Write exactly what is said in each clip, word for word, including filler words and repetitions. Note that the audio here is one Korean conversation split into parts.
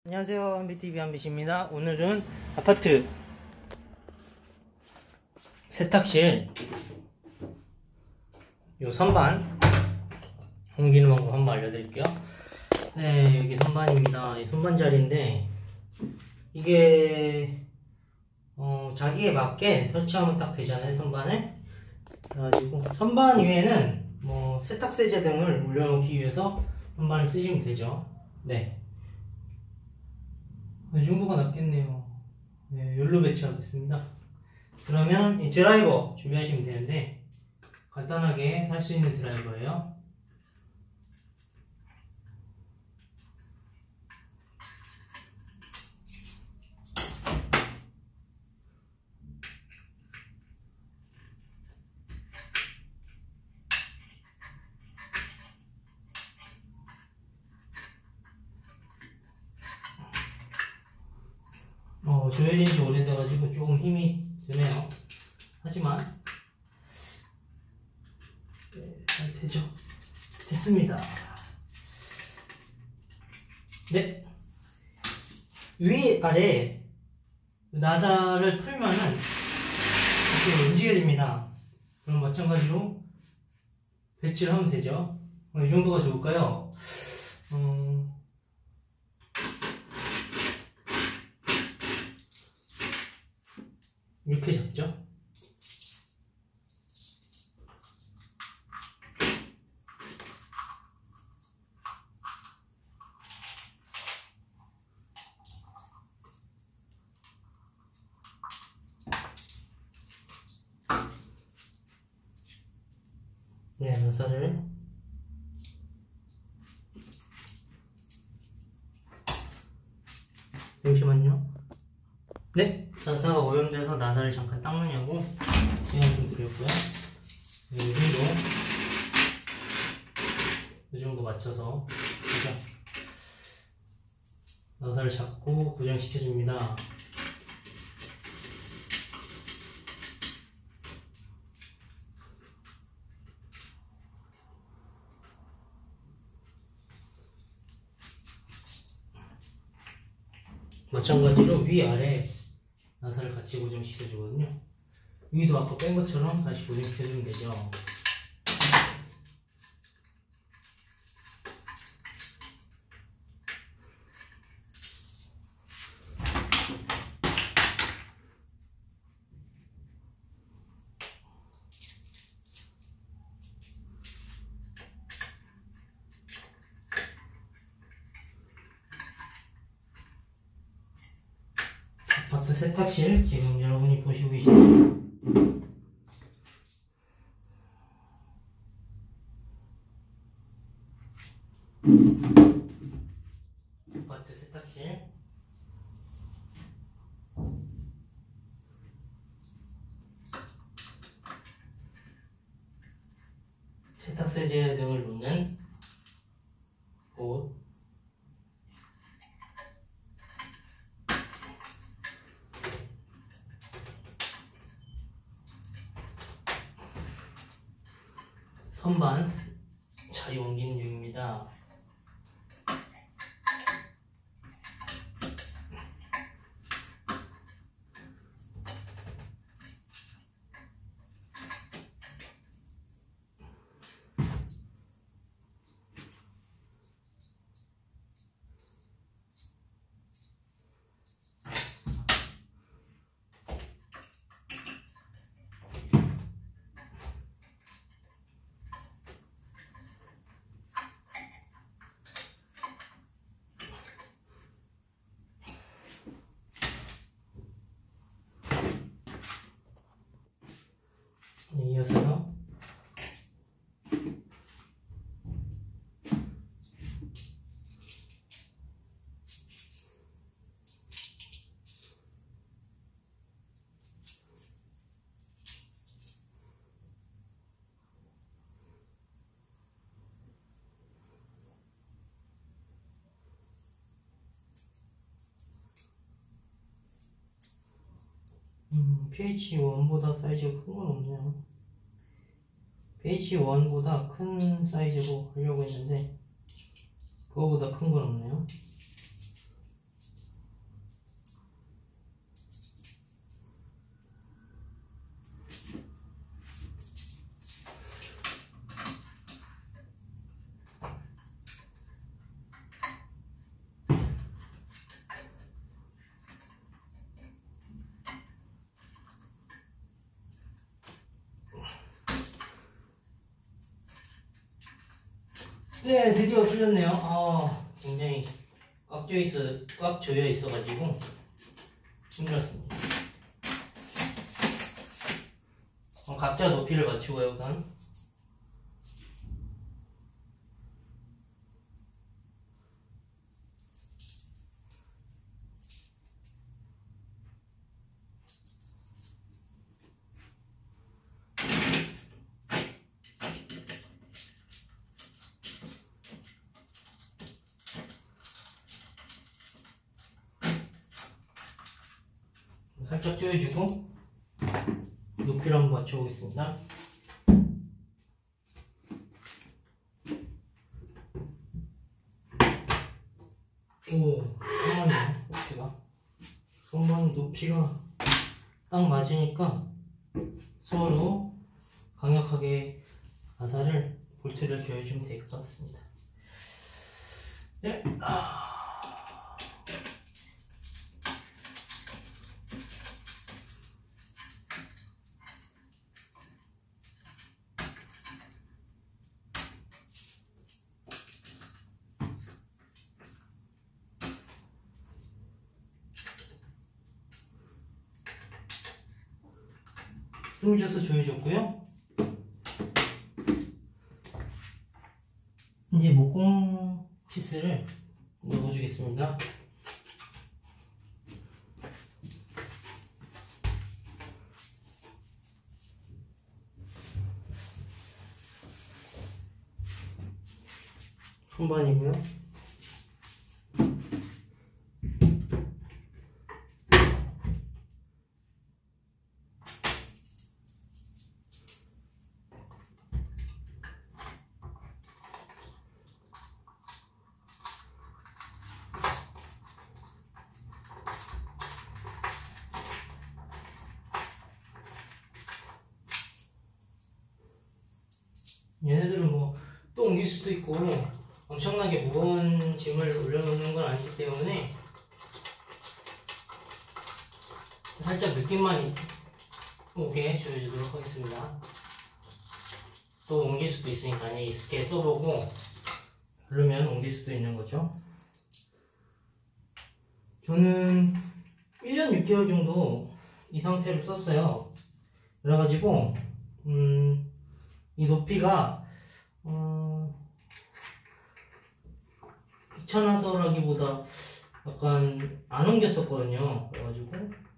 안녕하세요, 한비티비 한빛입니다. 오늘은 아파트 세탁실 요 선반 옮기는 방법 한번 알려드릴게요. 네, 여기 선반입니다. 이 선반 자리인데 이게 어, 자기에 맞게 설치하면 딱 되잖아요, 선반을. 그래가지고 선반 위에는 뭐 세탁세제 등을 올려놓기 위해서 선반을 쓰시면 되죠. 네, 이 정도가 낫겠네요. 네, 열로 배치하겠습니다. 그러면 이 드라이버 준비하시면 되는데 간단하게 살 수 있는 드라이버예요. 어, 조여진 지 오래돼가지고 조금 힘이 드네요. 하지만 네, 잘 되죠. 됐습니다. 네, 위 아래 나사를 풀면은 이렇게 움직여집니다. 그럼 마찬가지로 배치를 하면 되죠. 어, 이 정도가 좋을까요? 음, 이렇게 잡죠. 네, 나사를 잠시만요. 네, 나사가 오염돼서 나사를 잠깐 닦느냐고 시간 좀 드렸고요. 네, 이 정도 이 정도 맞춰서 고정. 나사를 잡고 고정시켜줍니다. 마찬가지로 위아래 나사를 같이 고정시켜주거든요. 위도 아까 뺀 것처럼 다시 고정시켜주면 되죠. 아파트 세탁실 지금 여러분이 보시고 계시는 아파트 세탁실 세탁세제 등을 놓는 곳. 선반 자리 옮기는 중입니다. 이어서 음, 피에이치 일보다 사이즈가 큰 건 없네요. 피에이치 일보다 큰 사이즈로 하려고 했는데 그거보다 큰 건 없네요. 네, 드디어 풀렸네요. 아, 굉장히 꽉 조여 있어, 꽉 조여 있어가지고 힘들었습니다. 어, 각자 높이를 맞추고요, 우선. 살짝 조여주고 높이를 한번 맞춰보겠습니다. 오, 상관이네, 높이가. 손만 높이가 딱 맞으니까 서로 강력하게 가사를 볼트를 조여주면 될 것 같습니다. 네. 아. 힘을 줘서 조여줬고요. 이제 목공 피스를 넣어주겠습니다. 손반이고요. 얘네들은 뭐 또 옮길 수도 있고 엄청나게 무거운 짐을 올려놓는 건 아니기 때문에 살짝 느낌만 오게 조여주도록 하겠습니다. 또 옮길 수도 있으니까 익숙하게 써보고 그러면 옮길 수도 있는 거죠. 저는 일 년 육 개월 정도 이 상태로 썼어요. 그래가지고 음, 이 높이가 어, 귀찮아서라기보다 약간 안 옮겼었거든요. 그래가지고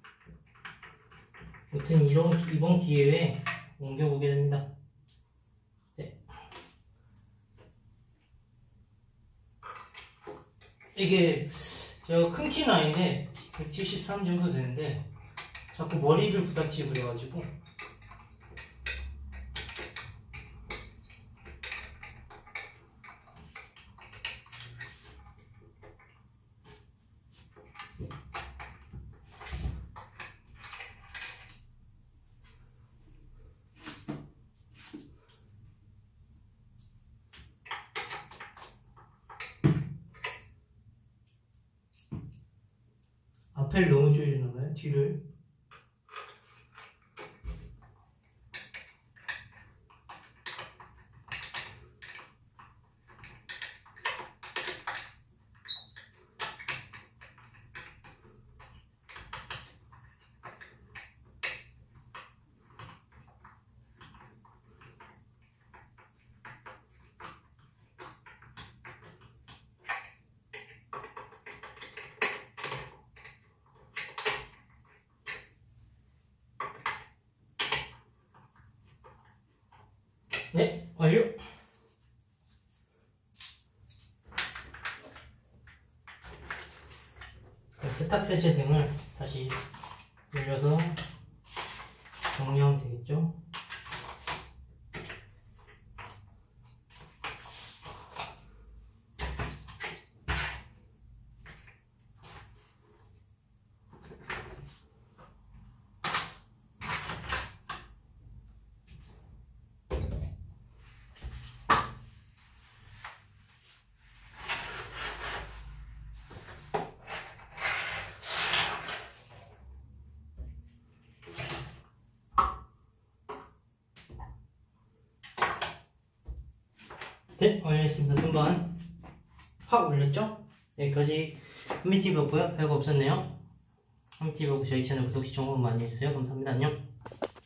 여튼 이런, 이번 기회에 옮겨보게 됩니다. 네. 이게 제가 큰 키는 아닌데 백칠십삼 정도 되는데 자꾸 머리를 부닥치고 그래가지고 앞을 너무 조여주나봐요? 뒤를. 네, 완료! 세탁 세제 등을 다시 돌려서 정리하면 되겠죠? 네, 올렸습니다. 선반 확 올렸죠? 여기까지 한미티비였고요. 별거 없었네요. 한미티비하고 저희 채널 구독, 시청 많이 해주세요. 감사합니다. 안녕.